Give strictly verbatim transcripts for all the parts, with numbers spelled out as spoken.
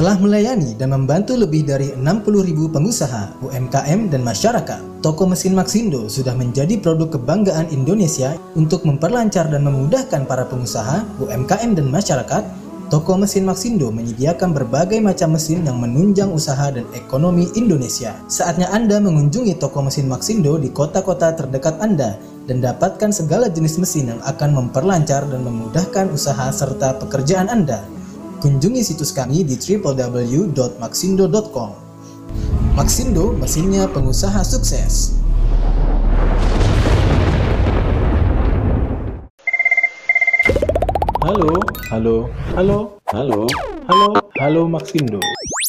Telah melayani dan membantu lebih dari enam puluh ribu pengusaha, U M K M, dan masyarakat, toko mesin Maxindo sudah menjadi produk kebanggaan Indonesia. Untuk memperlancar dan memudahkan para pengusaha, U M K M, dan masyarakat, toko mesin Maxindo menyediakan berbagai macam mesin yang menunjang usaha dan ekonomi Indonesia. Saatnya Anda mengunjungi toko mesin Maxindo di kota-kota terdekat Anda dan dapatkan segala jenis mesin yang akan memperlancar dan memudahkan usaha serta pekerjaan Anda. Kunjungi situs kami di w w w dot maxindo dot com. Maxindo, mesinnya pengusaha sukses. Halo, halo, halo, halo, halo, halo Maxindo.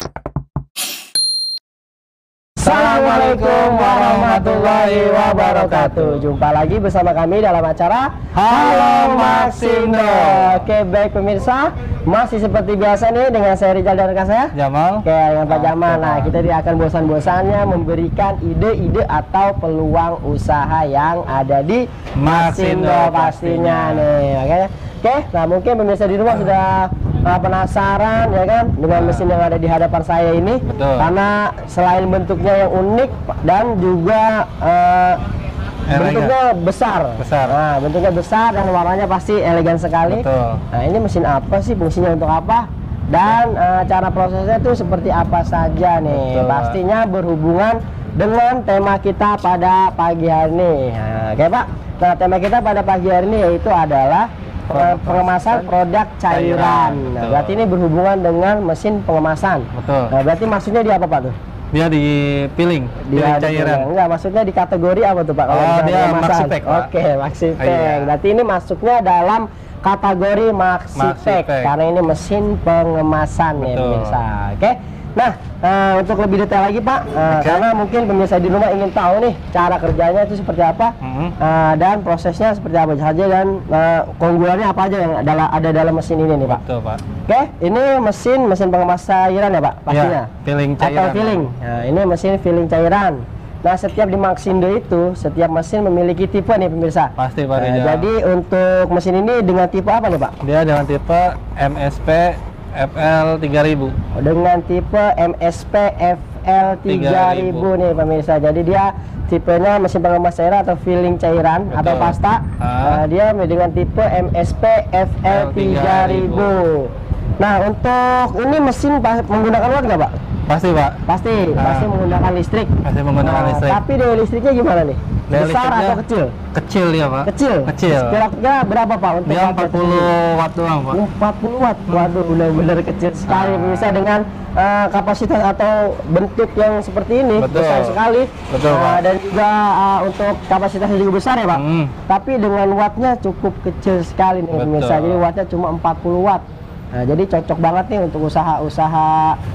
Assalamualaikum warahmatullahi wabarakatuh. Jumpa lagi bersama kami dalam acara Halo Maxindo. Oke, baik pemirsa, masih seperti biasa nih dengan saya Rizal dan rekan saya Jamal. Oke, dengan Pak Jamal. Nah, kita tidak akan bosan-bosannya memberikan ide-ide atau peluang usaha yang ada di Maxindo pastinya nih. Oke, oke. Nah, mungkin pemirsa di rumah sudah Nah, penasaran ya kan dengan mesin yang ada di hadapan saya ini. Betul. Karena selain bentuknya yang unik dan juga uh, bentuknya besar. Besar. Nah, bentuknya besar dan warnanya pasti elegan sekali. Betul. Nah, ini mesin apa sih? Fungsinya untuk apa? Dan uh, cara prosesnya itu seperti apa saja nih? Betul. Pastinya berhubungan dengan tema kita pada pagi hari ini. Nah, oke Pak. Nah, tema kita pada pagi hari ini yaitu adalah pengemasan produk cairan. Nah, berarti ini berhubungan dengan mesin pengemasan. Betul. Nah, berarti maksudnya di apa Pak tuh? Dia di peeling, Dia peeling cairan. Di, enggak, maksudnya di kategori apa tuh Pak? Kalau Oh, misalnya dia pengemasan? maxi-pack, Pak. Oke, maxi-pack. Oh, iya. Berarti ini masuknya dalam kategori maxi-pack Maxi-pack. karena ini mesin pengemasan ya Betul. pemirsa. Oke. Nah, uh, untuk lebih detail lagi Pak, uh, Oke. karena mungkin pemirsa di rumah ingin tahu nih cara kerjanya itu seperti apa, Mhm. uh, dan prosesnya seperti apa saja dan uh, keunggulannya apa aja yang adalah ada dalam mesin ini nih Pak. Betul, Pak. Oke, ini mesin mesin pengemas cairan ya Pak, pastinya. Ya, peeling Atau cairan. filling. Nah, ini mesin filling cairan. Nah, setiap di Maxindo itu, setiap mesin memiliki tipe nih pemirsa. Pasti, Pak Nah, Rizal. jadi untuk mesin ini dengan tipe apa nih Pak? Dia dengan tipe M S P F L tiga ribu. Dengan tipe M S P F L tiga ribu nih pemirsa. Jadi dia tipenya mesin pengemas cairan atau filling cairan. Betul. Atau pasta. Ah. Nah, dia dengan tipe M S P F L tiga ribu. Nah, untuk ini mesin menggunakan watt nggak Pak? Pasti, Pak. Pasti, Ah. pasti menggunakan listrik. Pasti menggunakan Nah, listrik. Tapi daya listriknya gimana nih? Daya Besar listriknya atau kecil? Kecil dia, Pak. Kecil. Kecil. Kira-kira berapa Pak untuk Dia wattnya empat puluh watt doang, Pak. sendiri? empat puluh watt. Waduh, benar-benar kecil sekali. Ah. Bisa dengan uh, kapasitas atau bentuk yang seperti ini. Betul. Besar sekali. Betul, Uh, Pak. Dan juga uh, untuk kapasitasnya juga besar ya Pak. Hmm. Tapi dengan wattnya cukup kecil sekali nih Betul. pemirsa. Jadi wattnya cuma empat puluh watt. Nah, jadi cocok banget nih untuk usaha-usaha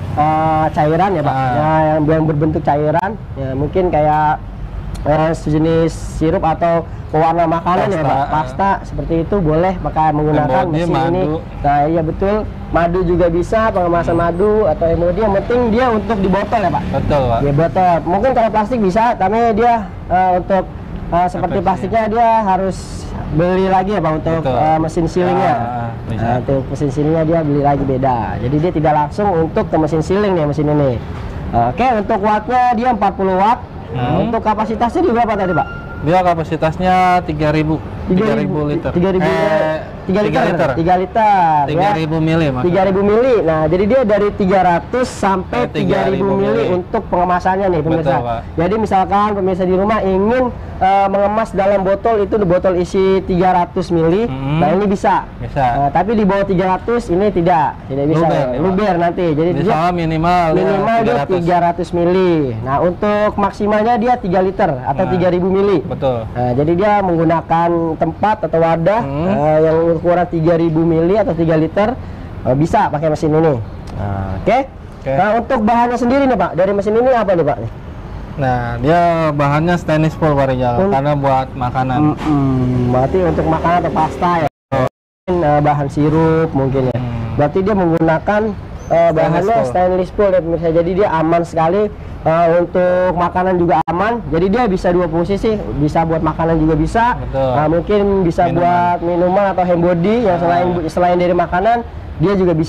uh, cairan ya Pak. Ah. Ya, yang, yang berbentuk cairan, ya mungkin kayak uh, sejenis sirup atau pewarna makanan ya Pasta. Pak. Pasta seperti itu boleh pakai menggunakan Embody, mesin ini. madu. Nah, iya betul. Madu juga bisa, pengemasan madu atau embody. Yang penting dia untuk di botol ya Pak. Betul, Pak. Di botol. Mungkin kalau plastik bisa, tapi dia uh, untuk uh, seperti Efeksi. plastiknya dia harus beli lagi ya Pak untuk Betul. uh, mesin sealingnya. Ah, bisa. Nah, untuk mesin sealingnya dia beli lagi beda. Jadi dia tidak langsung untuk ke mesin sealing nih mesin ini. Oke, untuk wattnya dia empat puluh watt. Nah, Hmm. untuk kapasitasnya di berapa tadi Pak? Dia kapasitasnya tiga ribu. tiga ribu liter. tiga ribu Eh, tiga liter. liter. tiga liter. tiga ribu mili, Mas. tiga ribu mili. Nah, jadi dia dari tiga ratus sampai Eh, tiga ribu mili mili. untuk pengemasannya nih pemirsa. Betul, Pak. Jadi misalkan pemirsa di rumah ingin uh, mengemas dalam botol itu di botol isi tiga ratus mili. Hmm. Nah, ini bisa. Bisa. Nah, tapi di bawah tiga ratus ini tidak. Tidak bisa. Luber, ya, Pak. Luber nanti. Jadi dia Misalnya minimal, dia minimal dia tiga ratus. tiga ratus mili. Nah, untuk maksimalnya dia tiga liter atau Nah. tiga ribu mili. Betul. Nah, jadi dia menggunakan tempat atau wadah Hmm. eh, yang ukuran tiga ribu mili atau tiga liter, eh, bisa pakai mesin ini. Nah, oke. Oke. Nah, untuk bahannya sendiri nih Pak, dari mesin ini apa nih Pak? Nah, dia bahannya stainless steel, Pak Rizal, Hmm. karena buat makanan. Hmm, berarti untuk makanan atau pasta ya. Mungkin, eh, bahan sirup mungkin ya. Hmm. Berarti dia menggunakan eh, bahannya steel. stainless steel ya pemirsa. Jadi dia aman sekali. Eh, untuk makanan juga aman, jadi dia bisa dua fungsi sih, bisa buat makanan juga bisa. Betul. Nah, mungkin bisa Minuman. buat minuman atau hand body yang Ah. selain selain dari makanan dia juga bisa.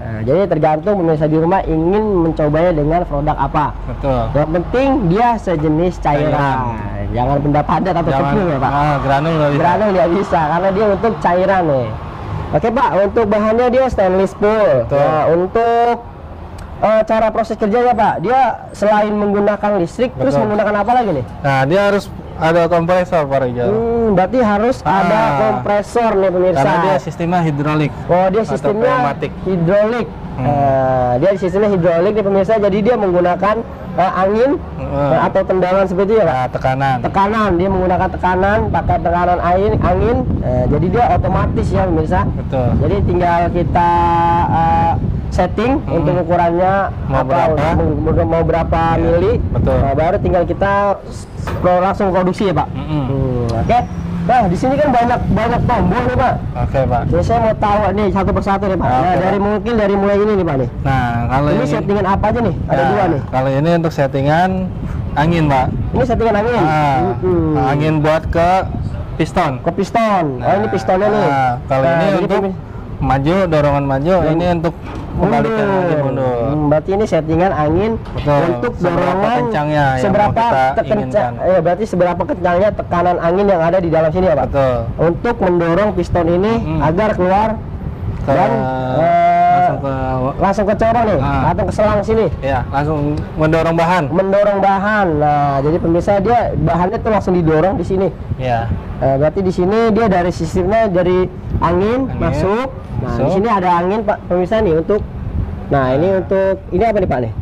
Nah, jadi tergantung pemirsa di rumah ingin mencobanya dengan produk apa. Betul. Yang penting dia sejenis cairan. Cairan. Jangan benda padat atau Jangan, tepung ya Pak. ah, granul nggak bisa. Granul nggak bisa karena dia untuk cairan nih. Oke Pak, untuk bahannya dia stainless full. Betul. Nah, untuk uh, cara proses kerjanya Pak, dia selain menggunakan listrik, Betul. terus menggunakan apa lagi nih? Nah, dia harus ada kompresor Pak Rijal. Hmm, berarti harus Ah. ada kompresor nih pemirsa. Karena dia sistemnya hidrolik. Oh, dia atau sistemnya pneumatik. hidrolik. Hmm. Nah, dia sistemnya hidrolik nih pemirsa, jadi dia menggunakan uh, angin Hmm. uh, atau tendangan seperti itu ya Pak. Nah, tekanan. Tekanan, dia menggunakan tekanan, pakai tekanan angin, angin. Nah, jadi dia otomatis ya pemirsa. Betul. Jadi tinggal kita uh, setting Hmm. untuk ukurannya Mau apa, berapa? mau, mau berapa Ya, mili. betul. Nah, baru tinggal kita s- pro- langsung produksi ya Pak. Mm-mm. Hmm, Oke. Nah, di sini kan banyak banyak tombol nih Pak. Oke Pak. Jadi saya mau tahu nih satu persatu nih Pak. Oke, Nah, Pak. dari mungkin dari mulai ini nih Pak nih. Nah, kalau Ini settingan apa aja nih? Ada ya, dua nih. Kalau ini untuk settingan angin Pak. Ini settingan angin. Ah, Hmm. angin buat ke piston. Ke piston. Oh, ini pistonnya nih. Nah, kalau Nah, ini jadi untuk pemis- maju, dorongan maju. Ini untuk kembalikan lagi mundur. Hmm, berarti ini settingan angin Betul. untuk Seberapa dorongan kencangnya yang seberapa mau kita tekencang, inginkan. ya berarti seberapa kencangnya tekanan angin yang ada di dalam sini ya Pak. Betul. Untuk mendorong piston ini Hmm. agar keluar Ke, dan eh, langsung ke langsung ke corong nih, Ah. atau ke selang sini. ya, langsung mendorong bahan. Mendorong bahan. Nah, jadi pemirsa dia bahannya tuh langsung didorong di sini. Ya. Eh, berarti di sini dia dari sistemnya dari angin, Angin, masuk. Nah, masuk. di sini ada angin Pak pemirsa nih untuk. Nah, ini untuk ini apa nih Pak nih?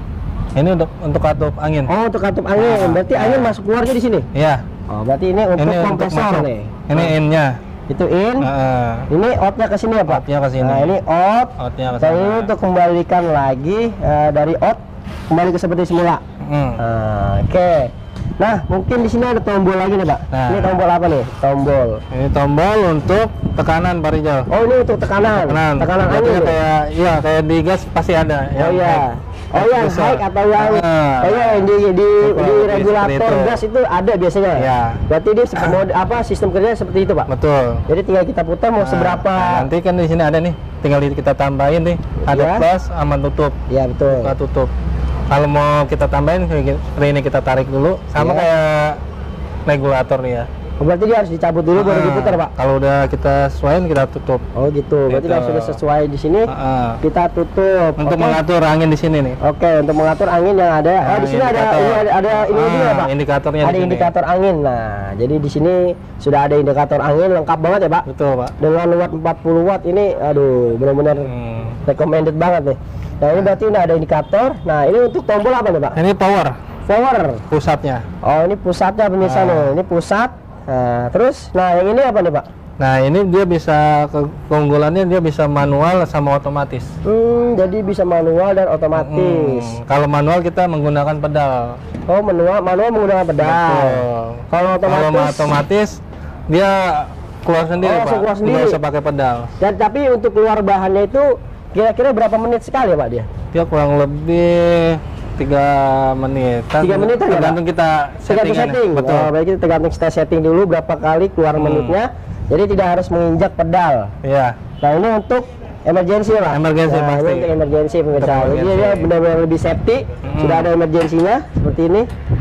Ini untuk untuk katup angin. Oh, untuk katup angin. Ah, Berarti ah. angin masuk keluarnya di sini. Ya. Oh, berarti ini untuk Ini untuk kompresor masuk. nih. Ini in-nya. Itu in. Heeh. Ini outnya ke sini ya Pak. Outnya ke sini. Nah, ini out. Outnya ke Dan sana. ini untuk kembalikan lagi eh, dari out kembali ke seperti semula. Hmm. Ah, Oke. Nah, mungkin di sini ada tombol lagi nih Pak. Nah. Ini tombol apa nih? Tombol. Ini tombol untuk tekanan Pak Rijal. Oh, ini untuk tekanan. Tekanan. Tekanan Berarti angin. nih? kayak iya kayak di gas pasti ada. Oh yang iya. high. Oh iya, Besar. high atau yang Ah. oh iya yang di di, di Kurang lebih regulator seperti itu. gas itu ada biasanya. Iya. Berarti dia se- mode apa sistem kerjanya seperti itu, Pak. Betul. Jadi tinggal kita putar mau Nah, seberapa. nah, nanti kan di sini ada nih, tinggal di- kita tambahin nih, ada Iya. plus sama tutup, Iya, betul. buka tutup. Kalau mau kita tambahin kayak gini, seperti ini kita tarik dulu, sama Iya. kayak regulator nih ya. Oh, berarti dia harus dicabut dulu baru Ah, diputar, Pak. Kalau udah kita sesuaiin kita tutup. Oh, gitu. Berarti Gitu. kalau sudah sesuai di sini Ah, ah. kita tutup. Untuk Oke. mengatur angin di sini nih. Oke, untuk mengatur angin yang ada. Nah, oh, di sini ada indikator. ini ada, ada ini Ah, juga ya, Pak. indikatornya Ada di sini. indikator angin. Nah, jadi di sini sudah ada indikator angin lengkap banget ya, Pak. Betul Pak. Dengan watt empat puluh watt ini aduh benar-benar Hmm. recommended banget nih. Nah, ini berarti ini ada indikator. Nah, ini untuk tombol apa nih, Pak? Ini power Power. pusatnya. Oh, ini pusatnya pemirsa Ah. nih. Ini pusat. Nah, terus nah yang ini apa nih, Pak? Nah ini dia bisa ke- keunggulannya dia bisa manual sama otomatis. Hmm, jadi bisa manual dan otomatis. Hmm, Kalau manual kita menggunakan pedal. Oh, manual manual menggunakan pedal. Betul. Kalau otomatis, Kalau otomatis dia keluar sendiri Oh, Pak. keluar sendiri. Nggak usah pakai pedal. dan tapi untuk keluar bahannya itu kira-kira berapa menit sekali ya, Pak dia? Dia kurang lebih tiga menit. Tiga menit ya, Pak? Tergantung kita Tergantung settingannya. setting. Betul. Oh, berarti kita tergantung kita setting dulu berapa kali keluar Hmm. menitnya. Jadi tidak harus menginjak pedal. Iya. Nah, ini untuk emergency ya, Pak. Emergency, nah, pasti. Ini untuk emergency pemirsa. Untuk Jadi emergency. dia benar-benar lebih safety. Hmm. Sudah ada emergensinya seperti ini.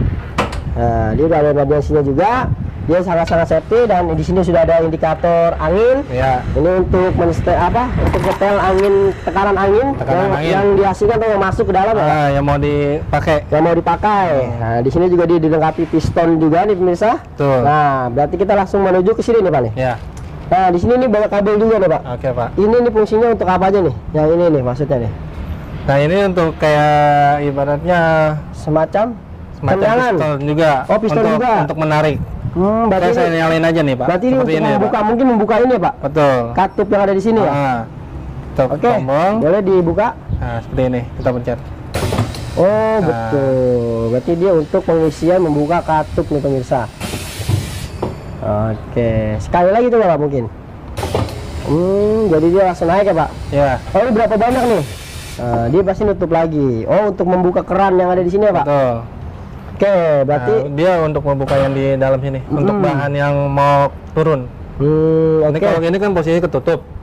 Nah, dia sudah ada emergensinya juga. Dia sangat-sangat safety dan di sini sudah ada indikator angin. Iya. Ini untuk menste apa? Untuk nyetel angin, tekanan angin, Tekanan yang, angin. yang dihasilkan atau yang masuk ke dalam ya, Pak? Ah, yang mau dipakai. Yang mau dipakai. Nah, di sini juga dia dilengkapi piston juga nih pemirsa. Betul. Nah, berarti kita langsung menuju ke sini nih, Pak nih. Ya. Nah, di sini nih banyak kabel juga nih, Pak. Oke Pak. Ini nih fungsinya untuk apa aja nih? Yang ini nih maksudnya nih. Nah ini untuk kayak ibaratnya Semacam semacam tendangan. piston juga. Oh, piston untuk, juga. Untuk menarik. Hmm, berarti Saya, saya ini, nyalain aja nih Pak. berarti ini Seperti untuk ini ya, membuka Pak. mungkin membuka ini ya, Pak. Betul. Katup yang ada di sini ya. Ah. Tuh, Oke. tombol. Boleh dibuka. Nah, seperti ini kita pencet. Oh, Nah. betul. Berarti dia untuk pengisian membuka katup nih pemirsa. Oke, sekali lagi tuh Pak mungkin. Hmm, jadi dia langsung naik ya, Pak. Ya. Oh, ini berapa banyak nih? Nah, dia pasti nutup lagi. Oh, untuk membuka keran yang ada di sini ya, Pak. Betul. Oke, berarti Nah, dia untuk membuka yang di dalam sini. Untuk Hmm. bahan yang mau turun. hmm, Ini oke. kalau ini kan posisinya ketutup.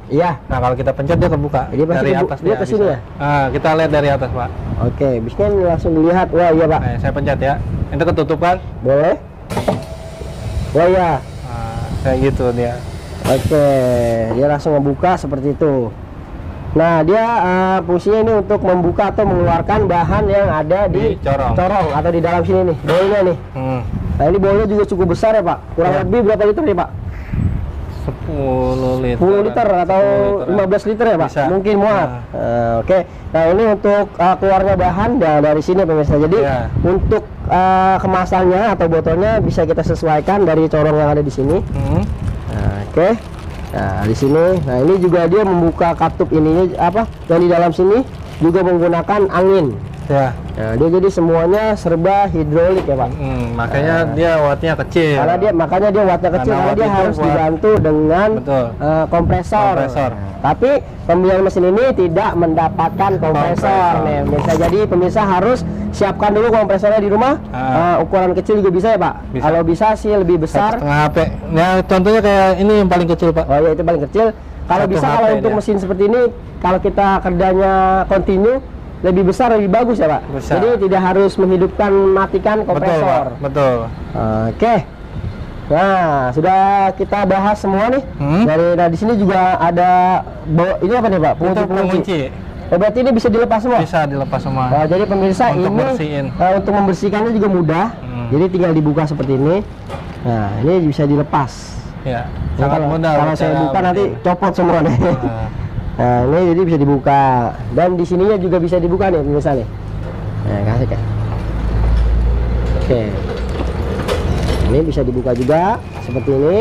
Iya. Nah, kalau kita pencet dia kebuka. Jadi pasti dari kebu- atas dia ke sini ya? Ah, kita lihat dari atas, Pak. Oke, bisnya langsung dilihat. Wah, iya, Pak. Nah, saya pencet ya. Itu ketutup kan? Boleh. Wah, iya. Nah, kayak gitu dia. Oke, dia langsung membuka seperti itu. Nah, dia uh, fungsinya ini untuk membuka atau mengeluarkan bahan yang ada di, Di corong. atau di dalam sini nih, bolnya nih. Hmm. Nah, ini bolnya juga cukup besar ya, Pak. Kurang Ya. lebih berapa liter nih, Pak? sepuluh liter. sepuluh liter atau sepuluh liter. lima belas liter ya, Pak? Bisa. Mungkin muat. Nah. Nah, Oke. Nah, ini untuk uh, keluarnya bahan dan dari sini pemirsa. Jadi Ya. untuk uh, kemasannya atau botolnya bisa kita sesuaikan dari corong yang ada di sini. Hmm. Nah, oke. Nah, di sini, nah ini juga dia membuka katup ininya apa? Dan di dalam sini juga menggunakan angin. Ya. Nah, dia jadi semuanya serba hidrolik ya, Pak. Hmm, makanya Nah. dia wattnya kecil. Karena dia makanya dia wattnya kecil, Karena karena watt dia itu harus buat- dibantu dengan Betul. uh, kompresor. Kompresor. Tapi pembelian mesin ini tidak mendapatkan kompresor. Kompresor. Nih, pemirsa. Jadi pemirsa harus siapkan dulu kompresornya di rumah. Ah. Uh, ukuran kecil juga bisa ya, Pak. Bisa. Kalau bisa sih lebih besar. Satu setengah H P. Ya, contohnya kayak ini yang paling kecil, Pak. Oh ya, itu paling kecil. Kalau Satu bisa H P kalau untuk dia. mesin seperti ini, kalau kita kerjanya continue lebih besar lebih bagus ya, Pak. Besar. Jadi tidak harus menghidupkan matikan Betul, Pak. kompresor. Betul. Oke. Nah, sudah kita bahas semua nih. Hmm. Dari nah di sini juga ada bo- ini apa nih, Pak? Itu pengunci. Oh, berarti ini bisa dilepas semua. Bisa dilepas semua. Nah, jadi pemirsa Untuk ini bersihin. eh, untuk membersihkannya juga mudah. Hmm. Jadi tinggal dibuka seperti ini. Nah, ini bisa dilepas. Ya. Ini Sangat kalau, mudah. Kalau saya cara buka nanti bersihin. copot semua nih. Nah. Nah, ini jadi bisa dibuka. Dan di sininya juga bisa dibuka nih pemirsa nih. Nah, kasih kan. Oke. Ini bisa dibuka juga seperti ini.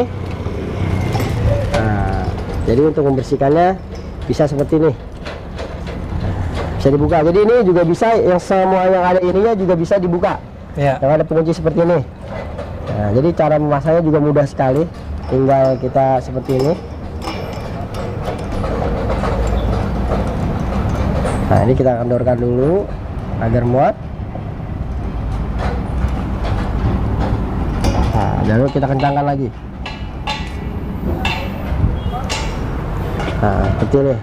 Nah, jadi untuk membersihkannya bisa seperti ini. Nah, bisa dibuka. Jadi ini juga bisa yang semua yang ada ininya juga bisa dibuka. Ya. Yang ada pengunci seperti ini. Nah, jadi cara memasangnya juga mudah sekali. Tinggal kita seperti ini. Nah, ini kita kendorkan dulu agar muat. Nah, lalu kita kencangkan lagi. Nah, seperti ini.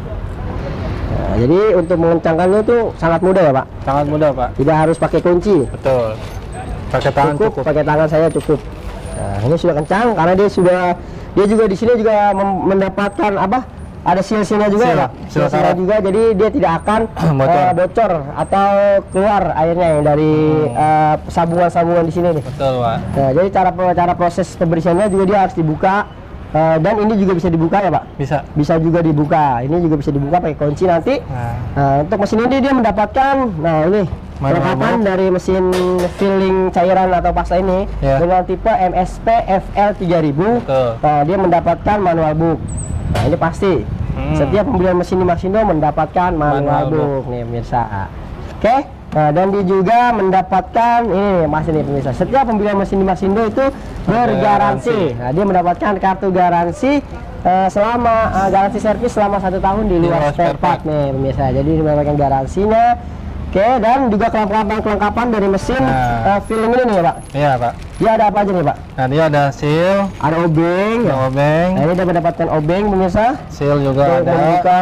Nah, jadi untuk mengencangkannya itu sangat mudah ya, Pak. Sangat mudah, Pak. Tidak harus pakai kunci. Betul. Pakai tangan Cukup, cukup. pakai tangan saya cukup. Nah, ini sudah kencang karena dia sudah dia juga di sini juga mem- mendapatkan apa? Ada seal-sealnya juga Seal, ya, Pak. seal Seal-sealnya karet. juga, jadi dia tidak akan Bocor. eh, bocor atau keluar airnya yang dari eh, sambungan-sambungan di sini nih. Betul, Pak. Nah, jadi cara cara proses pembersihannya juga dia harus dibuka eh, dan ini juga bisa dibuka ya, Pak. Bisa. Bisa juga dibuka. Ini juga bisa dibuka pakai kunci nanti. Nah. Nah, untuk mesin ini dia mendapatkan, nah ini Manual kelengkapan mode. dari mesin filling cairan atau pasta ini Ya. dengan tipe M S P F L tiga ribu. Betul. Nah, dia mendapatkan manual book. Nah, ini pasti. Hmm. Setiap pembelian mesin di Maxindo mendapatkan manual, Manual book nih pemirsa. Oke. Nah, dan dia juga mendapatkan ini masih nih pemirsa. Setiap pembelian mesin di Maxindo itu bergaransi. Nah, dia mendapatkan kartu garansi eh, selama eh, garansi servis selama satu tahun di Di luar luar spare spare part part. nih pemirsa. Jadi dia mendapatkan garansinya. Oke, dan juga kelengkapan-kelengkapan dari mesin Nah. eh, film ini nih ya, Pak. Iya, Pak. Dia ada apa aja nih, Pak? Nah, dia ada seal, Ada obeng. ada Ya. obeng, Nah, ini dia mendapatkan obeng pemirsa. seal juga Kita ada. buka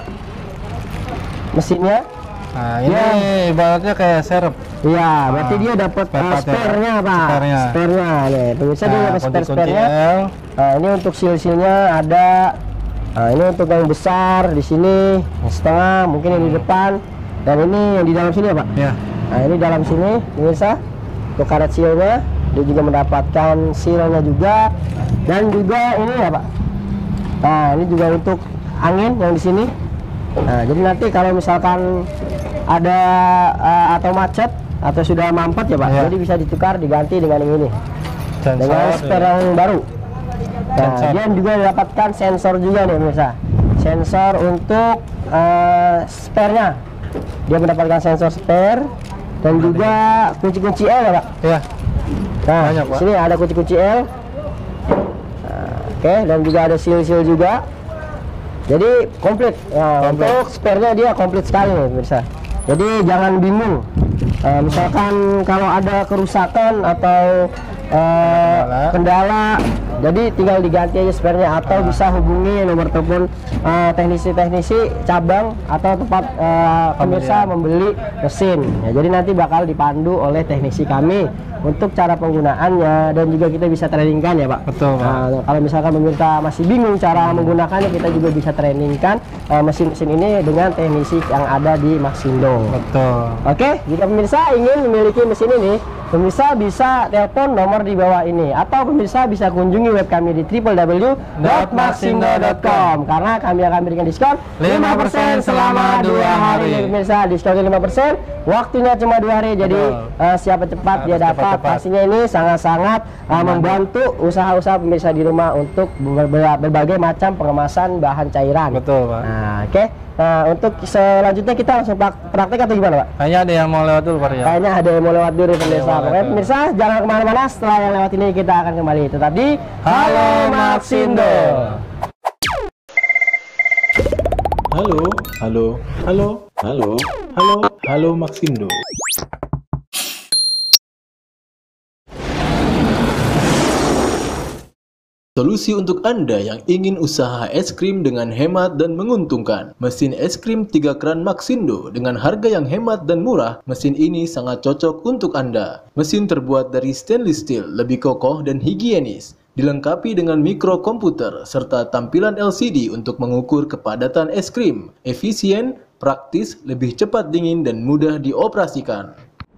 mesinnya. Nah, ini Ya. ibaratnya kayak serep. Iya, berarti Ah, dia dapat spare uh, part-nya. spare-nya, Pak. Spare-nya. Spare-nya nih. Pemirsa dia Nah, dapat kunci-kunci spare-spare-nya. L. Nah, ini untuk seal-sealnya ada. Nah, ini untuk yang besar di sini, yang setengah, mungkin yang di depan. Dan ini yang di dalam sini ya, Pak. Ya. Nah, ini dalam sini, pemirsa. Untuk karet seal-nya, dia juga mendapatkan seal-nya juga. Dan juga ini ya, Pak. Nah, ini juga untuk angin yang di sini. Nah, jadi nanti kalau misalkan ada uh, atau macet atau sudah mampet ya, Pak, Ya. jadi bisa ditukar diganti dengan yang ini. Sensor. Dengan spare yang baru. Nah, Sensor. dia juga mendapatkan sensor juga nih pemirsa. Sensor untuk uh, spare-nya. Dia mendapatkan sensor spare dan juga kunci-kunci L ya, Pak. Ya. Nah, Banyak, di Pak. sini ada kunci-kunci L. Nah, oke, dan juga ada seal-seal juga. Jadi komplit. Nah, Komplit. untuk spare-nya dia komplit sekali nih pemirsa. Jadi jangan bingung. Eh, misalkan kalau ada kerusakan atau uh, kendala, jadi tinggal diganti aja sparenya atau bisa hubungi nomor telepon uh, teknisi-teknisi cabang atau tempat uh, pemirsa membeli mesin ya, jadi nanti bakal dipandu oleh teknisi kami untuk cara penggunaannya, dan juga kita bisa trainingkan ya Pak. Betul Pak. Nah, kalau misalkan pemirsa masih bingung cara menggunakannya, kita juga bisa trainingkan mesin-mesin uh, ini dengan teknisi yang ada di Maxindo. Betul. Oke, jika pemirsa ingin memiliki mesin ini, pemirsa bisa telepon nomor di bawah ini, atau pemirsa bisa kunjungi web kami di w w w dot maxindo dot com, karena kami akan berikan diskon lima persen selama dua hari. Ya, pemirsa, diskonnya lima persen, waktunya cuma dua hari, jadi uh, siapa cepat dia dapat. Pastinya ini sangat-sangat uh, membantu usaha-usaha pemirsa di rumah untuk ber ber berbagai macam pengemasan bahan cairan. Betul Pak. Nah, oke. Okay. Nah, untuk selanjutnya kita langsung praktek atau gimana Pak? Kayaknya ada yang mau lewat dulu Pak ya? Kayaknya ada yang mau lewat dulu pemirsa. Pokoknya pemirsa jangan kemana-mana, setelah yang lewat ini kita akan kembali. Tetap di Halo Maxindo. Halo, halo, halo, halo, halo, halo Maxindo. Solusi untuk Anda yang ingin usaha es krim dengan hemat dan menguntungkan. Mesin es krim tiga keran Maxindo dengan harga yang hemat dan murah. Mesin ini sangat cocok untuk Anda. Mesin terbuat dari stainless steel, lebih kokoh dan higienis. Dilengkapi dengan mikrokomputer serta tampilan L C D untuk mengukur kepadatan es krim. Efisien, praktis, lebih cepat dingin dan mudah dioperasikan.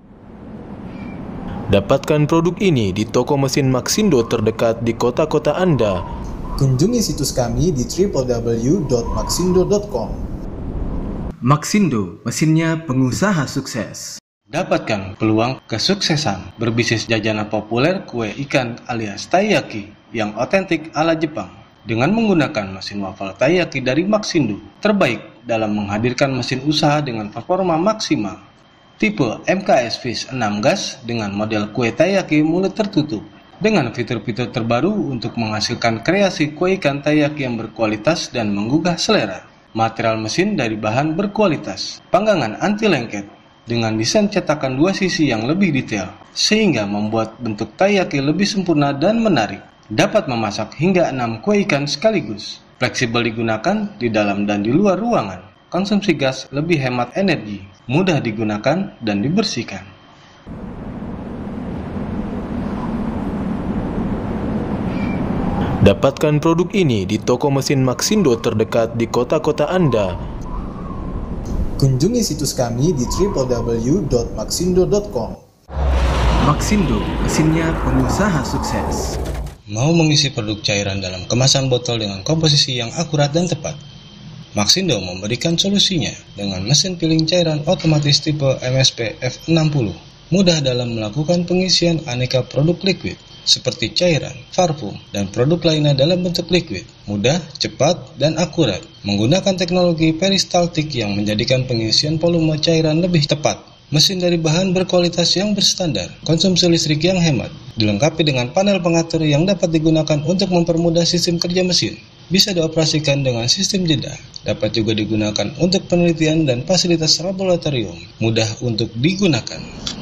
Dapatkan produk ini di toko mesin Maxindo terdekat di kota-kota Anda. Kunjungi situs kami di w w w dot maxindo dot com. Maxindo, mesinnya pengusaha sukses. Dapatkan peluang kesuksesan berbisnis jajanan populer kue ikan alias taiyaki yang otentik ala Jepang. Dengan menggunakan mesin waffle taiyaki dari Maxindo, terbaik dalam menghadirkan mesin usaha dengan performa maksimal. Tipe M K S Fish enam gas dengan model kue taiyaki mulut tertutup dengan fitur-fitur terbaru untuk menghasilkan kreasi kue ikan taiyaki yang berkualitas dan menggugah selera. Material mesin dari bahan berkualitas, panggangan anti lengket dengan desain cetakan dua sisi yang lebih detail sehingga membuat bentuk taiyaki lebih sempurna dan menarik. Dapat memasak hingga enam kue ikan sekaligus. Fleksibel digunakan di dalam dan di luar ruangan. Konsumsi gas lebih hemat energi, mudah digunakan dan dibersihkan. Dapatkan produk ini di toko mesin Maxindo terdekat di kota-kota Anda. Kunjungi situs kami di w w w dot maxindo dot com. Maxindo, mesinnya pengusaha sukses. Mau mengisi produk cairan dalam kemasan botol dengan komposisi yang akurat dan tepat? Maxindo memberikan solusinya dengan mesin piling cairan otomatis tipe M S P F enam puluh. Mudah dalam melakukan pengisian aneka produk liquid seperti cairan, parfum, dan produk lainnya dalam bentuk liquid. Mudah, cepat, dan akurat. Menggunakan teknologi peristaltik yang menjadikan pengisian volume cairan lebih tepat. Mesin dari bahan berkualitas yang berstandar, konsumsi listrik yang hemat, dilengkapi dengan panel pengatur yang dapat digunakan untuk mempermudah sistem kerja mesin. Bisa dioperasikan dengan sistem jeda. Dapat juga digunakan untuk penelitian dan fasilitas laboratorium. Mudah untuk digunakan.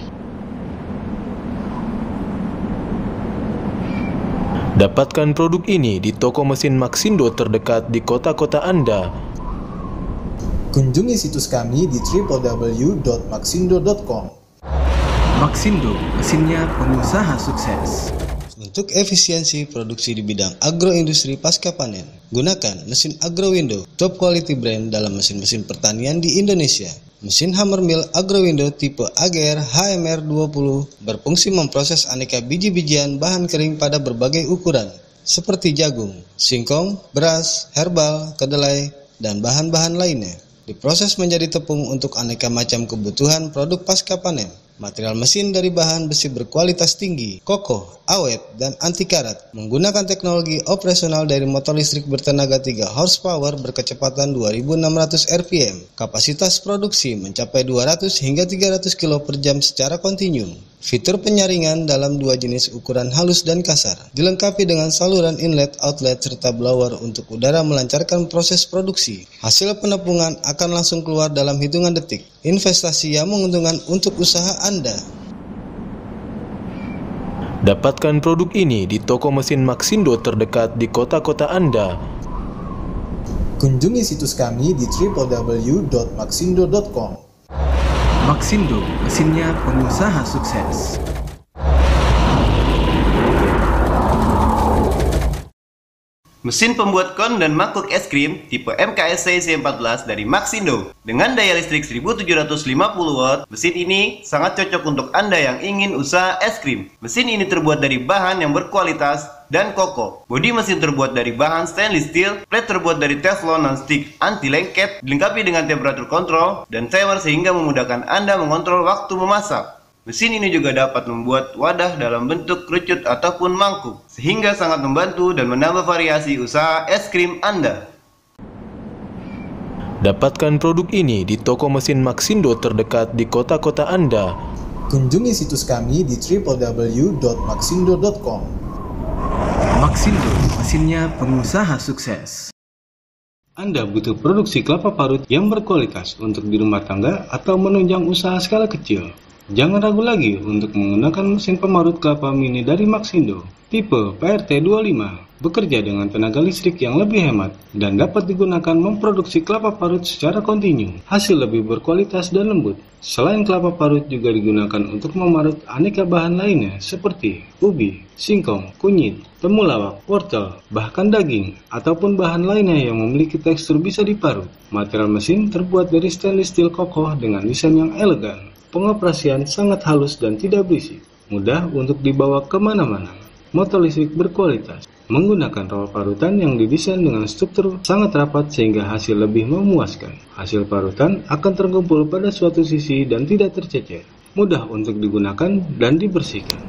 Dapatkan produk ini di toko mesin Maxindo terdekat di kota-kota Anda. Kunjungi situs kami di w w w dot maxindo dot com. Maxindo, mesinnya pengusaha sukses. Untuk efisiensi produksi di bidang agroindustri pasca panen, gunakan mesin Agrowindo, top quality brand dalam mesin-mesin pertanian di Indonesia. Mesin Hammer Mill Agrowindo tipe A G R H M R dua puluh berfungsi memproses aneka biji-bijian bahan kering pada berbagai ukuran, seperti jagung, singkong, beras, herbal, kedelai, dan bahan-bahan lainnya. Diproses menjadi tepung untuk aneka macam kebutuhan produk pasca panen. Material mesin dari bahan besi berkualitas tinggi, kokoh, awet, dan anti karat. Menggunakan teknologi operasional dari motor listrik bertenaga tiga horsepower berkecepatan dua ribu enam ratus R P M. Kapasitas produksi mencapai dua ratus hingga tiga ratus kilo per jam secara kontinu. Fitur penyaringan dalam dua jenis ukuran halus dan kasar. Dilengkapi dengan saluran inlet-outlet serta blower untuk udara melancarkan proses produksi. Hasil penepungan akan langsung keluar dalam hitungan detik. Investasi yang menguntungkan untuk usaha Anda. Dapatkan produk ini di toko mesin Maxindo terdekat di kota-kota Anda. Kunjungi situs kami di w w w dot maxindo dot com. Maxindo, mesinnya pengusaha sukses. Mesin pembuat kon dan mangkuk es krim tipe M K S C C empat belas dari Maxindo. Dengan daya listrik seribu tujuh ratus lima puluh watt, mesin ini sangat cocok untuk Anda yang ingin usaha es krim. Mesin ini terbuat dari bahan yang berkualitas dan kokoh. Bodi mesin terbuat dari bahan stainless steel, plate terbuat dari teflon non-stick anti lengket, dilengkapi dengan temperatur kontrol dan timer sehingga memudahkan Anda mengontrol waktu memasak. Mesin ini juga dapat membuat wadah dalam bentuk kerucut ataupun mangkuk, sehingga sangat membantu dan menambah variasi usaha es krim Anda. Dapatkan produk ini di toko mesin Maxindo terdekat di kota-kota Anda. Kunjungi situs kami di w w w dot maxindo dot com. Maxindo, mesinnya pengusaha sukses. Anda butuh produksi kelapa parut yang berkualitas untuk di rumah tangga atau menunjang usaha skala kecil. Jangan ragu lagi untuk menggunakan mesin pemarut kelapa mini dari Maxindo, tipe P R T dua puluh lima, bekerja dengan tenaga listrik yang lebih hemat dan dapat digunakan memproduksi kelapa parut secara kontinu. Hasil lebih berkualitas dan lembut. Selain kelapa parut juga digunakan untuk memarut aneka bahan lainnya seperti ubi, singkong, kunyit, temulawak, wortel, bahkan daging, ataupun bahan lainnya yang memiliki tekstur bisa diparut. Material mesin terbuat dari stainless steel kokoh dengan desain yang elegan. Pengoperasian sangat halus dan tidak berisik, mudah untuk dibawa kemana-mana. Motor listrik berkualitas, menggunakan rawa parutan yang didesain dengan struktur sangat rapat sehingga hasil lebih memuaskan. Hasil parutan akan terkumpul pada suatu sisi dan tidak tercecer, mudah untuk digunakan dan dibersihkan.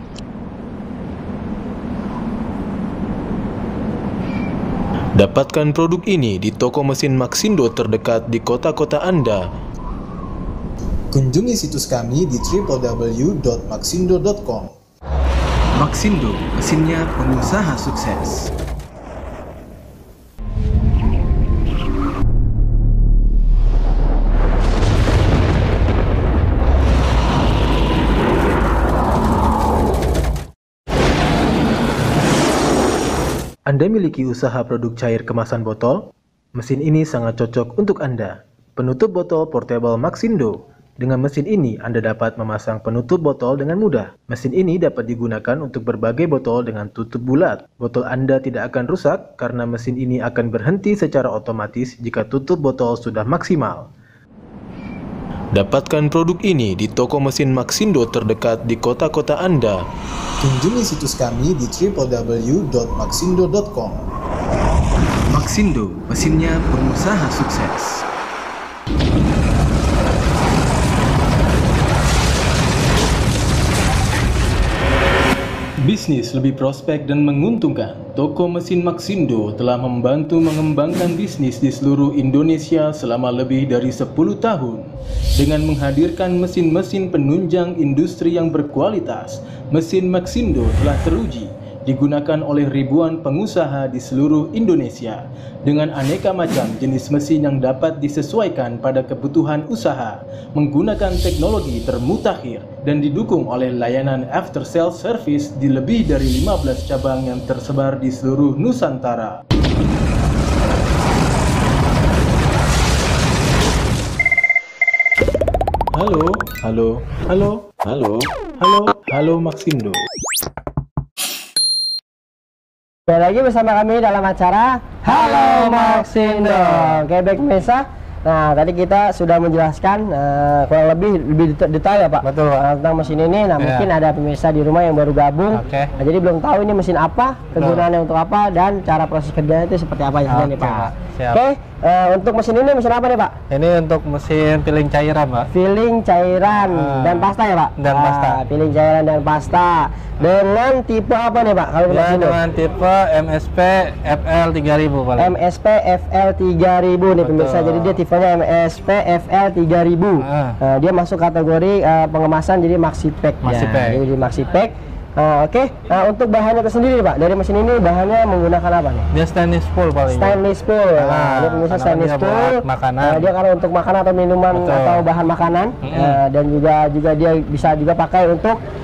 Dapatkan produk ini di toko mesin Maxindo terdekat di kota-kota Anda. Kunjungi situs kami di w w w dot maxindo dot com. Maxindo, mesinnya pengusaha sukses. Anda miliki usaha produk cair kemasan botol? Mesin ini sangat cocok untuk Anda. Penutup botol portable Maxindo. Dengan mesin ini, Anda dapat memasang penutup botol dengan mudah. Mesin ini dapat digunakan untuk berbagai botol dengan tutup bulat. Botol Anda tidak akan rusak karena mesin ini akan berhenti secara otomatis jika tutup botol sudah maksimal. Dapatkan produk ini di toko mesin Maxindo terdekat di kota-kota Anda. Kunjungi situs kami di w w w dot maxindo dot com. Maxindo, mesinnya pengusaha sukses. Bisnis lebih prospek dan menguntungkan. Toko mesin Maxindo telah membantu mengembangkan bisnis di seluruh Indonesia selama lebih dari sepuluh tahun. Dengan menghadirkan mesin-mesin penunjang industri yang berkualitas, mesin Maxindo telah teruji, digunakan oleh ribuan pengusaha di seluruh Indonesia. Dengan aneka macam jenis mesin yang dapat disesuaikan pada kebutuhan usaha, menggunakan teknologi termutakhir, dan didukung oleh layanan after sales service di lebih dari lima belas cabang yang tersebar di seluruh Nusantara. Halo, halo, halo, halo, halo, halo Maxindo. Kembali lagi bersama kami dalam acara Halo Maxindo. Oke, baik pemirsa. Nah, tadi kita sudah menjelaskan uh, kurang lebih lebih detail ya Pak. Betul. Uh, tentang mesin ini. Nah, yeah. mungkin ada pemirsa di rumah yang baru gabung. Okay. Nah, jadi belum tahu ini mesin apa, kegunaannya untuk apa, dan cara proses kerjanya itu seperti apa ya okay, nih Pak. Pak. Oke, okay. uh, untuk mesin ini mesin apa nih Pak? Ini untuk mesin filling cairan Pak. Filling cairan uh, dan pasta ya Pak? Dan uh, pasta. Filling cairan dan pasta. Dengan tipe apa nih Pak? Kalau ya, dengan tipe M S P F L tiga ribu Pak. M S P F L tiga ribu nih pemirsa. Jadi dia tipenya M S P F L tiga ribu. Uh. Uh, dia masuk kategori uh, pengemasan jadi maxi pack. Maxi ya. pack. Jadi maxi pack. Uh, Oke, okay. uh, untuk bahannya tersendiri Pak, dari mesin ini bahannya menggunakan apa nih? Dia stainless full paling. Stainless full. Nah, nah dia pemirsa stainless full. Makanan. Uh, dia karena untuk makanan atau minuman. Betul. Atau bahan makanan. Mm-hmm. uh, dan juga juga dia bisa juga pakai untuk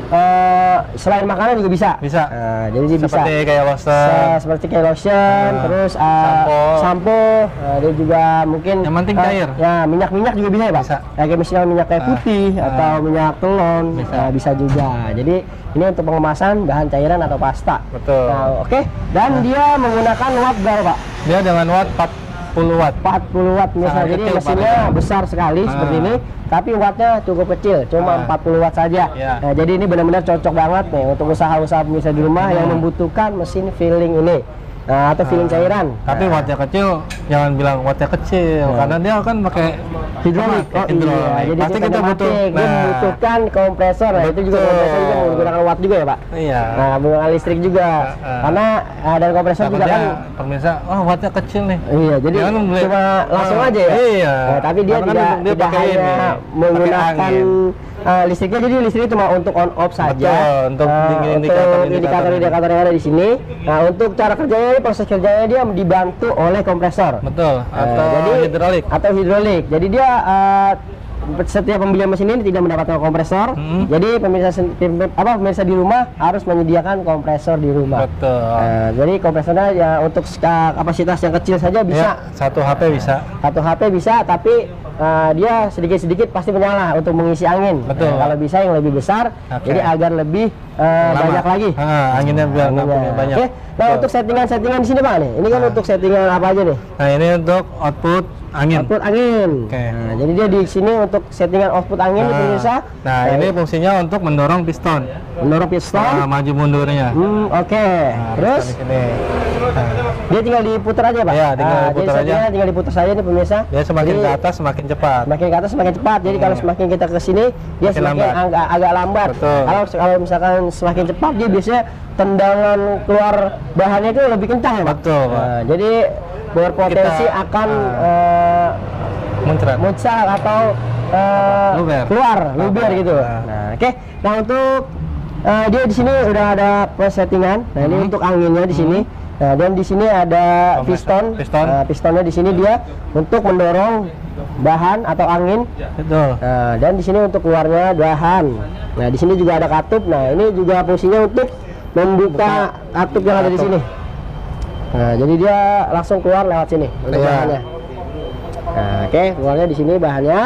uh, selain makanan juga bisa. Bisa. Nah, jadi dia bisa. Seperti kayak lotion. Se- seperti kayak lotion, Nah, terus uh, sampo. sampo, uh, dia juga mungkin Yang penting uh, cair. Ya, minyak-minyak juga bisa ya, Pak? Bisa. Kayak misalnya minyak kayu Ah, putih ah. atau minyak telon, Bisa. uh, bisa juga. Jadi ini untuk pengemasan bahan cairan atau pasta. Betul. Nah, oke. Dan dia menggunakan watt berapa, Pak? Dia dengan watt empat puluh watt. empat puluh watt misalnya. Sangat Jadi kecil, mesinnya Pak. besar sekali Ah. seperti ini, tapi wattnya cukup kecil, cuma Ah. empat puluh watt saja. Ya. Nah, jadi ini benar-benar cocok banget nih untuk usaha-usaha pemirsa di rumah yang Hmm. membutuhkan mesin filling ini. Nah, atau filling cairan. Tapi Nah, wattnya kecil, jangan bilang wattnya kecil, Nah. karena dia kan pakai hidrolik. Oh hidrolik. iya, jadi Pasti kita butuh. pneumatik. Dia membutuhkan kompresor. Nah, itu juga Betul. kompresor juga menggunakan watt juga ya, Pak? Iya. Nah, menggunakan listrik juga. Ah, ah. Karena uh, dan kompresor juga Takutnya kan pemirsa, oh wattnya kecil nih. iya, jadi Jangan beli- cuma langsung Ah, aja ya. iya. Nah, tapi dia Karena kan tidak dia tidak pakai hanya ini, menggunakan pakai angin. uh, listriknya, jadi listriknya cuma untuk on off saja. Betul, untuk Uh, indikator- untuk indikator-indikator yang ada di sini. Nah, untuk cara kerjanya ini, proses kerjanya dia dibantu oleh kompresor. Betul. Uh, Atau jadi hidrolik. atau hidrolik. Jadi dia uh, setiap pembelian mesin ini tidak mendapatkan kompresor. Hmm. Jadi pemirsa sen- pem- apa pemirsa di rumah harus menyediakan kompresor di rumah. Betul. Nah, jadi kompresornya ya untuk ska- kapasitas yang kecil saja bisa. Ya, satu H P bisa. Satu H P bisa, tapi uh, dia sedikit-sedikit pasti menyala untuk mengisi angin. Betul. Nah, kalau bisa yang lebih besar, Oke. jadi agar lebih uh, Lama. banyak lagi. Ah, anginnya biar nggak Anginnya. punya banyak. Oke. Nah, Betul. untuk settingan-settingan di sini Pak nih. Ini kan Ah. untuk settingan apa aja nih? Nah, ini untuk output angin. Output angin. Oke. Nah, jadi dia di sini untuk settingan output angin nih, Nah, pemirsa. nah, ini fungsinya untuk mendorong piston. mendorong piston. Nah, maju mundurnya. Hmm, oke. Nah, Terus piston di sini. Nah, dia tinggal diputar aja, Pak. Iya, tinggal Nah, diputar jadi aja. settingannya tinggal diputar saja nih pemirsa. dia semakin Jadi, ke atas semakin cepat. semakin ke atas semakin cepat. Jadi kalau Hmm. semakin kita ke sini dia Semakin semakin lambat. agak, agak lambat. Betul. Kalau kalau misalkan semakin cepat dia biasanya tendangan keluar bahannya itu lebih kencang ya, Pak. Betul, Pak. Nah, jadi berpotensi Kita, akan ah. eh, Muncrat. muncrat atau eh, Luber. keluar luber gitu. Nah. Nah, oke. Nah, untuk eh, dia di sini udah ada settingan. Nah, ini Hmm. untuk anginnya di sini. Nah, dan di sini ada Kompresor. piston. Piston. Nah, pistonnya di sini dia untuk mendorong bahan atau angin. Betul. Nah, dan di sini untuk keluarnya bahan. Nah, di sini juga ada katup. Nah, ini juga fungsinya untuk membuka katup yang ada di katup. sini. Nah, jadi dia langsung keluar lewat sini untuk Iya. bahannya. Nah, oke, keluarnya di sini bahannya.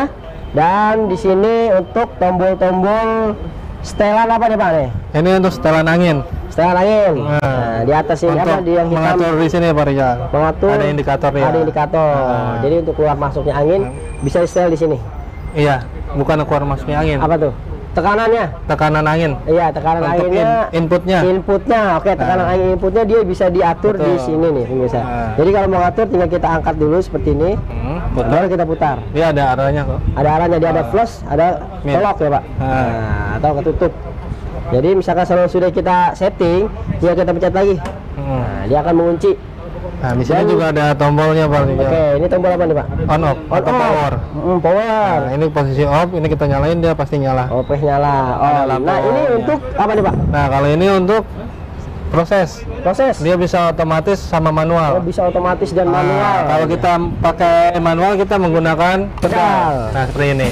Dan di sini untuk tombol-tombol setelan apa nih Pak nih? Ini untuk setelan angin. Setelan angin. Nah, Nah, di atas ini untuk apa di yang hitam? mengatur di sini Pak Rizal. Mengatur. Ada indikatornya. Ada indikator. Nah. Jadi untuk keluar masuknya angin bisa di setel di sini. Iya, bukan keluar masuknya angin. Apa tuh? Tekanannya? Tekanan angin. Iya, tekanan Untuk anginnya. in- inputnya. Inputnya, oke. Tekanan Nah. angin inputnya dia bisa diatur di Betul. sini nih, pemirsa. Nah. Jadi kalau mau ngatur tinggal kita angkat dulu seperti ini, Hmm, baru kita putar. Dia ada arahnya kok. Ada arahnya, dia ada flush, ada Min. kolok ya Pak. Nah. Nah, atau ketutup. Jadi misalkan kalau sudah kita setting, tinggal kita pencet lagi. Hmm. Nah, dia akan mengunci. Nah, di sini Dan- juga ada tombolnya Pak Oke, Rizal. ini tombol apa nih Pak? On off On atau off. power. Mm, power. Nah, ini posisi off, ini kita nyalain dia pasti nyala. Oh, P nyala. Oh, Ada lampu. nah ini untuk apa nih Pak? Nah, kalau ini untuk proses. Proses. Dia bisa otomatis sama Oh, manual. bisa otomatis dan Nah, manual. kalau kita pakai manual kita menggunakan pedal. Pedal. Nah, seperti ini.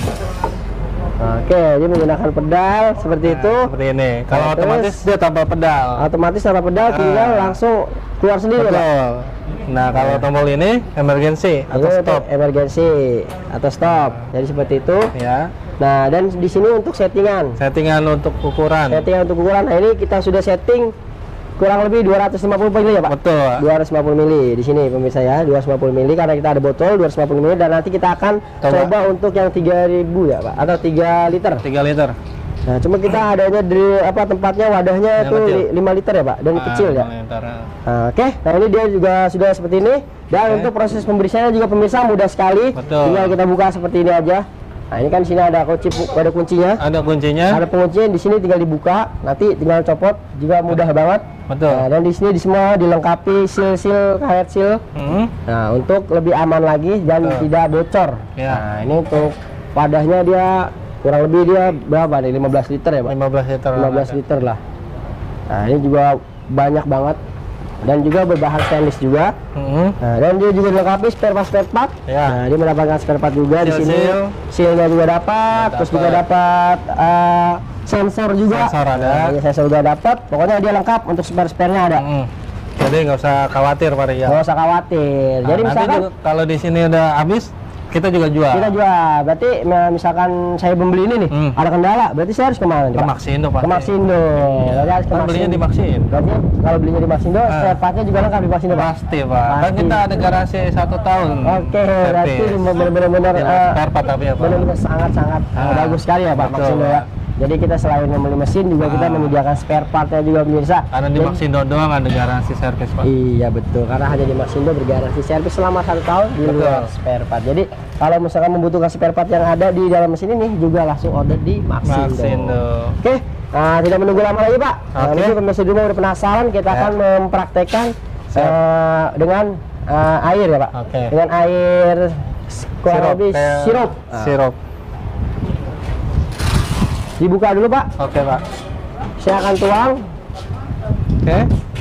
Oke, dia menggunakan pedal seperti Nah, itu. seperti ini. Kalau Nah, otomatis terus- dia tanpa pedal. Otomatis tanpa pedal Ah. tinggal langsung keluar sendiri ya Pak. Betul. Nah, kalau tombol ini emergency Ini atau untuk stop. emergency atau stop. Jadi seperti itu. Ya. Nah, dan di sini untuk settingan. Settingan untuk ukuran. Settingan untuk ukuran. Nah, ini kita sudah setting kurang lebih dua ratus lima puluh mili ya, Pak? Betul, Pak. dua ratus lima puluh mili di sini pemirsa ya, dua ratus lima puluh mili karena kita ada botol dua ratus lima puluh mili dan nanti kita akan Coba. coba untuk yang tiga ribu ya, Pak, atau tiga liter. tiga liter. Nah, cuma kita adanya di apa tempatnya wadahnya Yang itu kecil. li- lima liter ya, Pak, dan Ah, kecil ya. lima liter. Nah, oke, nah ini dia juga sudah seperti ini dan Oke. untuk proses pembersihannya juga pemirsa mudah sekali. Betul. Tinggal kita buka seperti ini aja. Nah, ini kan sini ada kunci, ada kuncinya. Ada kuncinya. Ada penguncian di sini tinggal dibuka, nanti tinggal copot juga mudah banget. Betul. Nah, dan di sini di semua dilengkapi seal-seal, karet seal. Hmm. Nah, untuk lebih aman lagi dan Betul. tidak bocor. Ya. Nah, ini untuk wadahnya dia kurang lebih dia berapa nih? lima belas liter ya, Pak? lima belas liter. lima belas liter lah. Nah, ini juga banyak banget dan juga berbahan stainless juga. Hmm. Nah, dan dia juga dilengkapi spare part spare part. Ya. Nah, dia mendapatkan spare part juga di sini. Seal-seal. Sealnya juga dapat, Dapat. terus juga dapat uh, sensor juga. Sensor ada. Nah, ini sensor juga dapat. Pokoknya dia lengkap untuk spare-sparenya ada. Mm. Jadi nggak usah khawatir Pak Ria. Nggak usah khawatir. Nah, Jadi nanti misalkan juga, kalau di sini udah habis, kita juga jual. kita jual. Berarti nah, misalkan saya membeli ini nih, Hmm. ada kendala, berarti saya harus kemana nih, Ke Pak? Maxindo Pak. Ke Maxindo. Berarti harus ke Kan belinya Maxindo. di Maxindo. Berarti kalau belinya di Maxindo, Ah. spare partnya juga lengkap di Maxindo, Pak? Pasti Pak. Kan Pasti. kita ada garansi satu tahun. Oke, berarti Servis. benar-benar Ya, eh, spare part tapi ya Pak. benar-benar sangat-sangat eh, Ah, bagus sekali ya Pak betul, Maxindo ya. Pak. Jadi kita selain membeli mesin juga kita Ah. menyediakan spare partnya juga pemirsa. Karena di Jadi- Maxindo doang ada garansi servis Pak. Iya betul, karena hanya di Maxindo bergaransi servis selama satu tahun di Betul. luar spare part. Jadi kalau misalkan membutuhkan spare part yang ada di dalam mesin ini juga langsung order di Maxindo. Maxindo. Oke, nah, tidak menunggu lama lagi Pak. Nah, Oke. ini pemirsa di rumah udah penasaran, kita Ya. akan mempraktekkan Siap. eh, dengan eh, air ya Pak. Oke. Dengan air kurang Sirup, lebih kayak sirup. Nah, Sirup. dibuka dulu Pak. Oke Pak. Saya akan tuang. Oke.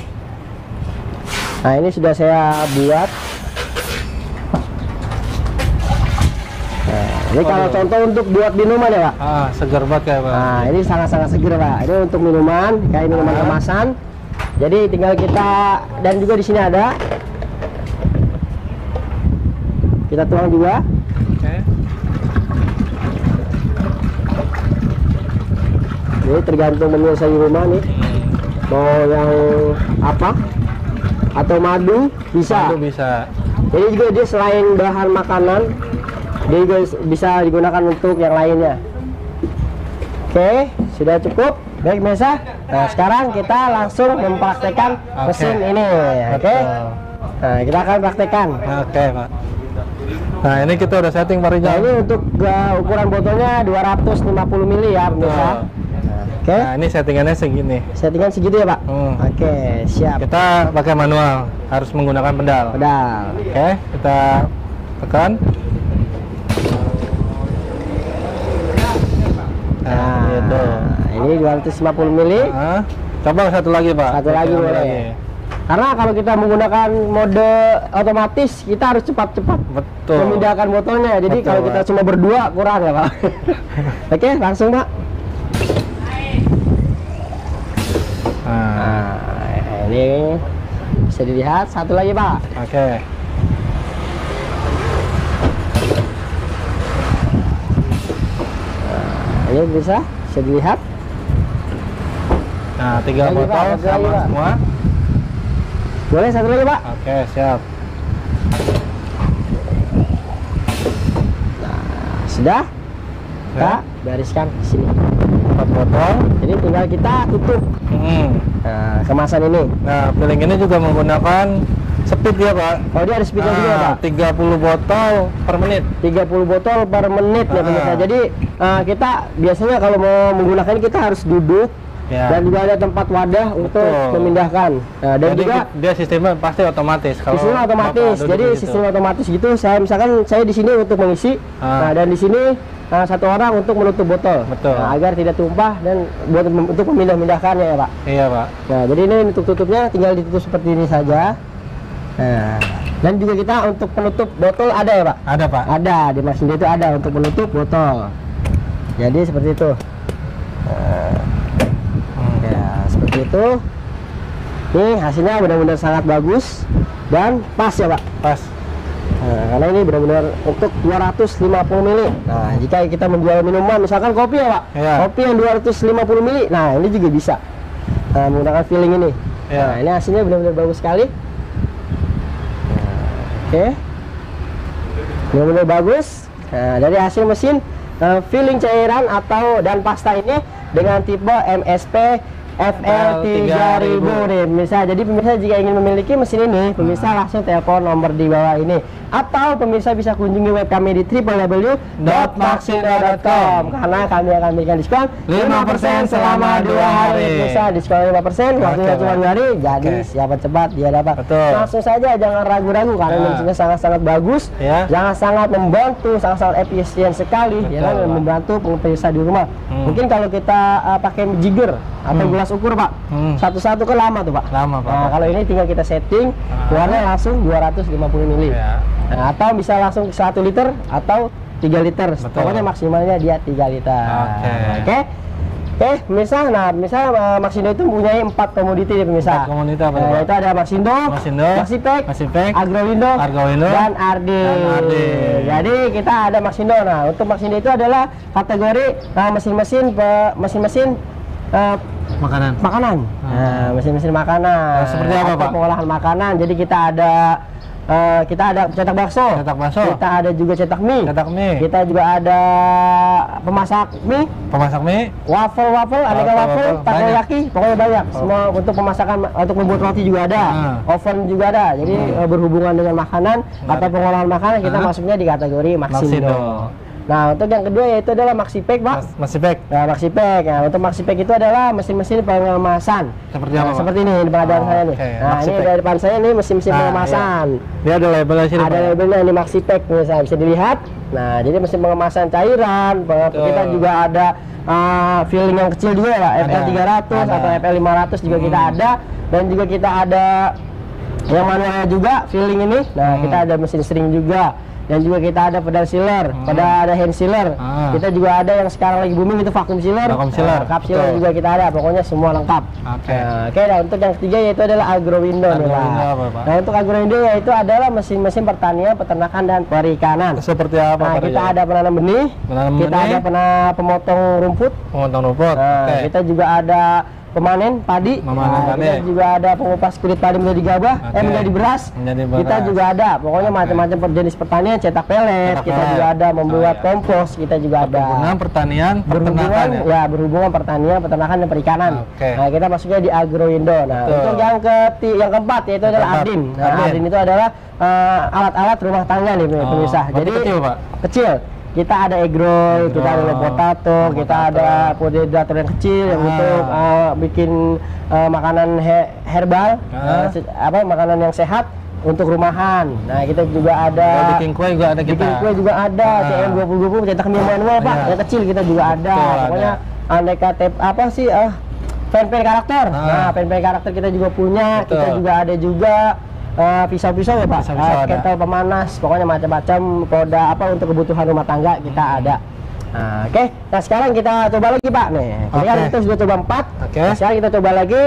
Nah ini sudah saya buat. Nah, ini kalau Waduh. contoh untuk buat minuman ya Pak. Ah, seger banget ya Pak. Nah ini sangat-sangat seger Pak. Ini untuk minuman, kayak minuman Ah. kemasan. Jadi tinggal kita, dan juga di sini ada. Kita tuang juga. Oke. Ini tergantung pemirsa di rumah nih. Mau yang apa? Atau madu bisa. Itu bisa. Jadi juga dia selain bahan makanan, dia juga bisa digunakan untuk yang lainnya. Oke, sudah cukup. Baik pemirsa. Nah sekarang kita langsung mempraktekkan Oke. mesin ini. Oke. Betul. Nah kita akan praktekkan. Oke Pak. Nah ini kita udah setting Pak Nah Rijal. ini untuk uh, ukuran botolnya dua ratus lima puluh mili ya pemirsa. Oke. Nah ini settingannya segini. Settingan segitu ya Pak. Hmm. Oke, siap. Kita pakai manual, harus menggunakan pedal. Pedal. Oke, kita tekan. Nah, gitu. Ini dua ratus lima puluh mili. Nah, coba satu lagi Pak. Satu lagi Satu boleh. Karena kalau kita menggunakan mode otomatis, kita harus cepat-cepat Betul. memindahkan botolnya. Jadi Betul, kalau kita Pak. cuma berdua kurang ya Pak. Oke, langsung Pak. Nah, Nah, ini bisa dilihat satu lagi Pak. oke. Nah, ini bisa bisa dilihat. Nah, tiga Lagi, Pak, botol satu lagi, sama Pak. semua. Boleh satu lagi Pak. Oke, siap. Sudah. Kita Ya. bariskan di sini. Empat botol. Jadi tinggal kita tutup Hmm. nah, kemasan ini. Nah, filling ini juga menggunakan speed ya Pak. Oh dia ada speednya juga Nah, Pak. tiga puluh botol per menit. tiga puluh botol per menit ya Ah. pemirsa. Jadi uh, kita biasanya kalau mau menggunakan ini kita harus duduk Ya. dan juga ada tempat wadah untuk Betul. memindahkan. Nah, dan Jadi juga dia sistemnya pasti otomatis. Kalau sistem otomatis. Bapak duduk Jadi di situ. sistem otomatis gitu. Saya misalkan saya di sini untuk mengisi. Ah. Nah, dan di sini uh, satu orang untuk menutup botol. Betul. Nah, agar tidak tumpah dan buat untuk memindah-mindahkannya ya Pak. Iya Pak. Nah, jadi ini untuk tutupnya tinggal ditutup seperti ini saja. Nah, dan juga kita untuk penutup botol ada ya Pak? Ada Pak. Ada, di Maxindo itu ada untuk menutup botol. Jadi seperti itu. Nah, Hmm. ya, seperti itu. Nih hasilnya benar-benar sangat bagus dan pas ya Pak. Pas. Nah, karena ini benar-benar untuk dua ratus lima puluh mili. Nah, jika kita menjual minuman, misalkan kopi ya Pak, Iya. kopi yang dua ratus lima puluh mili, nah ini juga bisa. Nah, menggunakan filling ini. Iya. Nah, ini hasilnya benar-benar bagus sekali. Oke, benar-benar bagus. Nah, dari hasil mesin uh, filling cairan atau dan pasta ini dengan tipe M S P F L tiga ribu nih pemirsa. Jadi pemirsa jika ingin memiliki mesin ini, pemirsa langsung telepon nomor di bawah ini, atau pemirsa bisa kunjungi web kami di w w w dot maxindo dot com karena kami akan berikan diskon lima persen selama dua hari. Pemirsa diskon lima persen, waktunya Oke, cuma Pak. dua hari, jadi Oke. siapa cepat dia dapat. Betul. Langsung saja, jangan ragu-ragu karena Ya. mesinnya sangat-sangat bagus, Ya. jangan sangat membantu, sangat-sangat efisien sekali, ya kan, Betul, dan Pak. membantu pemirsa di rumah. Hmm. Mungkin kalau kita uh, pakai jigger atau Hmm. gelas ukur Pak, Hmm. satu-satu kan lama tuh Pak. Lama Pak. Nah, kalau ini tinggal kita setting, Ah. keluarnya langsung dua ratus lima puluh mili. Ya. Nah, atau bisa langsung satu liter atau tiga liter. Betul. Pokoknya maksimalnya dia tiga liter. Oke. Oke. Oke, pemirsa, nah pemirsa uh, Maxindo itu mempunyai empat komoditi nih pemirsa. Empat komoditi apa Nah, Pak? itu ada Maxindo, Maxindo, Maxipek, Maxipek, Agrowindo, Agrowindo, dan Ardi. dan Ardi. Jadi kita ada Maxindo. Nah, untuk Maxindo itu adalah kategori uh, mesin-mesin pe- mesin-mesin uh, Makanan. makanan. Nah, mesin-mesin makanan. Nah, seperti apa, Atau Pak? pengolahan makanan. Jadi kita ada uh, kita ada cetak bakso. Cetak bakso. Kita ada juga cetak mie. Cetak mie. Kita juga ada pemasak mie, Pemasak mie. waffle waffle, aneka Waffle, waffle, waffle, takoyaki, pokoknya banyak. Semua untuk pemasakan, untuk membuat roti juga ada, Ah. oven juga ada. Jadi eh, berhubungan dengan makanan atau pengolahan makanan kita Ah. masuknya di kategori Maxindo. Maxindo. Nah, untuk yang kedua yaitu adalah Maxipek, Pak. Mas- Maxipek. Nah, Maxipek. Nah, untuk Maxipek itu adalah mesin-mesin pengemasan. Seperti Nah, apa, Pak? seperti ini di pengadaan Oh, saya nih. oke. Nah, ini Maxipek. dari depan saya ini mesin-mesin Nah, pengemasan. Dia ada labelnya sini. Ada Pak. labelnya ini Maxipek misalnya bisa dilihat. Nah, jadi mesin pengemasan cairan. Betul. Kita juga ada uh, filling yang kecil juga ya, F L Ada. tiga ratus Ada. atau F L lima ratus juga Hmm. kita ada, dan juga kita ada yang manualnya juga filling ini. Nah, Hmm. kita ada mesin string juga. Dan juga kita ada pedal sealer, Hmm. pada ada hand sealer. Ah. Kita juga ada yang sekarang lagi booming itu vacuum sealer. Vacuum sealer, Nah, cup sealer betul. juga kita ada. Pokoknya semua lengkap. Oke. Nah, oke, nah, untuk yang ketiga yaitu adalah Agrowindo nih, Pak. Agrowindo apa, Pak? Nah, untuk Agrowindo yaitu adalah mesin-mesin pertanian, peternakan dan perikanan. Seperti apa? Nah, Pak kita Rijal? ada penanam benih, Menanam kita benih. ada pena pemotong rumput, Pemotong rumput. nah, Oke. kita juga ada pemanen padi, Memanen nah, kita padi. juga ada pengupas kulit padi menjadi gabah, Oke. eh menjadi beras. Menjadi Kita beras. juga ada, pokoknya Oke. macam-macam jenis pertanian, cetak pelet, Cetak kita pelet. juga ada membuat Oh, iya. kompos, kita juga ada. Perkebunan, pertanian, Berhubungan peternakan ya. ya berhubungan pertanian, peternakan dan perikanan. Oke. Nah, kita masuknya di Agrowindo. Nah, Betul. untuk yang keti yang keempat yaitu Yang adalah keempat. Ardin. Nah, Ardin. Ardin itu adalah eh, alat-alat rumah tangga nih Oh, pemirsa. berarti Jadi kecil, Pak? Kecil. Kita ada egg roll, Egg kita ada roll, potato, kita potato. ada potato yang kecil yang Ah. untuk eh, bikin eh, makanan he- herbal, Ah. eh, se- apa makanan yang sehat untuk rumahan. Nah, kita juga ada Kalau bikin kue juga ada kita. bikin kue juga ada, Ah. C M dua puluh dua puluh cetak mie manual, Pak. Iya. Yang kecil kita juga ada. Betul, Pokoknya ada. aneka tep apa sih eh pen-pen karakter. Ah. Nah, pen-pen karakter kita juga punya. Betul. Kita juga ada juga eh, pisau-pisau ya, Pak. Pisau-pisau Eh, ada. ketel pemanas, pokoknya macam-macam produk apa untuk kebutuhan rumah tangga kita ada. Nah, oke. Nah, sekarang kita coba lagi, Pak. Nih, tadi kan Oke. kita sudah coba empat. Oke. Nah, sekarang kita coba lagi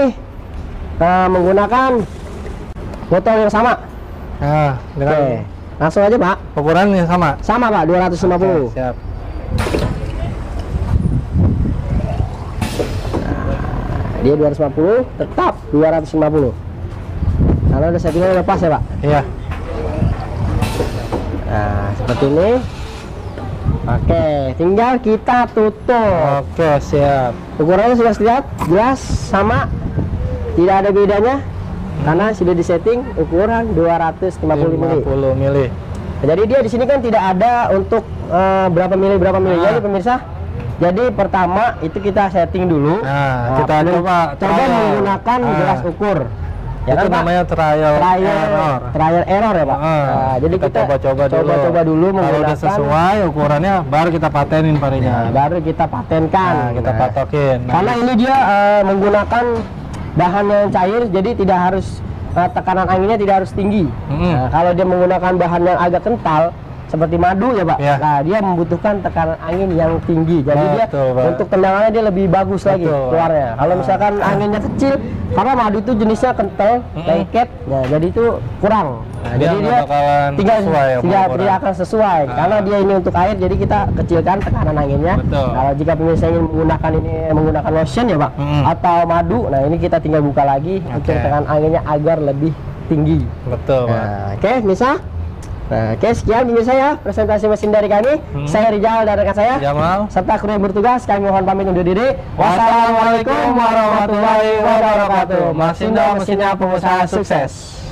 eh, menggunakan botol yang sama. Nah, dengan Oke. Langsung aja, Pak. ukuran yang sama. Sama, Pak, dua ratus lima puluh. Oke, siap. Dia dua ratus lima puluh, tetap dua ratus lima puluh. Karena udah settingnya udah pas ya, Pak. Iya. Nah, seperti ini. Oke, tinggal kita tutup. Oke, siap. Ukurannya sudah lihat, jelas sama. Tidak ada bedanya. Karena sudah disetting ukuran dua ratus lima puluh lima mili. puluh mili. Jadi dia di sini kan tidak ada untuk eh, berapa mili berapa mili. Ah. Jadi pemirsa, jadi pertama itu kita setting dulu. Nah, kita men- coba coba trial. menggunakan Ah. gelas ukur. Ya Itu kan, Pak? namanya trial, trial error. trial error ya, Pak. Ah, Nah, jadi kita coba-coba dulu. coba-coba dulu Kalau menggunakan. udah sesuai ukurannya, baru kita patenin parinya. Nah, baru kita patenkan. Nah, kita Nah, patokin. Nah, Karena ini dia eh, menggunakan bahan yang cair, jadi tidak harus eh, tekanan anginnya tidak harus tinggi. Mm-mm. Nah, kalau dia menggunakan bahan yang agak kental seperti madu ya, Pak. Ya. Nah, dia membutuhkan tekanan angin yang tinggi. Jadi dia Betul, Pak. untuk tendangannya dia lebih bagus lagi Betul, Pak. keluarnya. Kalau Ah. misalkan anginnya kecil, karena madu itu jenisnya kental, Mm-mm. lengket, nah jadi itu kurang. Nah, Dia jadi nggak dia bakalan tinggal sesuai sama tidak, ukuran. tidak akan sesuai Ah. karena dia ini untuk air, jadi kita kecilkan tekanan anginnya. Betul. Kalau jika pemirsa ingin menggunakan ini menggunakan lotion ya, Pak, Mm-mm. atau madu, nah ini kita tinggal buka lagi untuk Oke. tekanan anginnya agar lebih tinggi. betul, Pak. Nah, oke, pemirsa. Nah, oke, sekian pemirsa ya presentasi mesin dari kami. Hmm. Saya Rijal dan rekan saya Jamal. serta kru yang bertugas, kami mohon pamit undur diri. Wassalamualaikum warahmatullahi wabarakatuh. Masindo, mesinnya pengusaha sukses.